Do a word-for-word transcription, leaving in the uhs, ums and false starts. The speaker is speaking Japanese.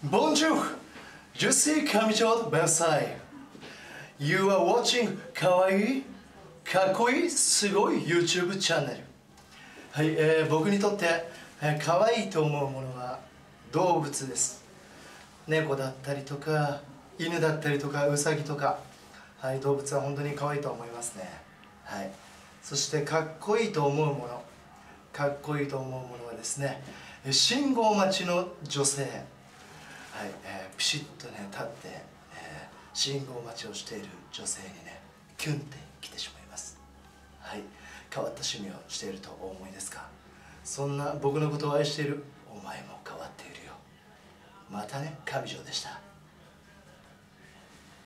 Bonjour! Je suis Kamijo Bensai. You are watching かわいい、かっこいい、すごい YouTube チャンネル。はい、えー、僕にとって、えー、かわいいと思うものは動物です。猫だったりとか、犬だったりとか、ウサギとか、はい、動物は本当に可愛いと思いますね。はい。そしてかっこいいと思うもの、かっこいいと思うものはですね、信号待ちの女性。はい、えー、ピシッとね立って、えー、信号待ちをしている女性にねキュンってきてしまいます。はい、変わった趣味をしているとお思いですか？そんな僕のことを愛しているお前も変わっているよ。またね、上条でした。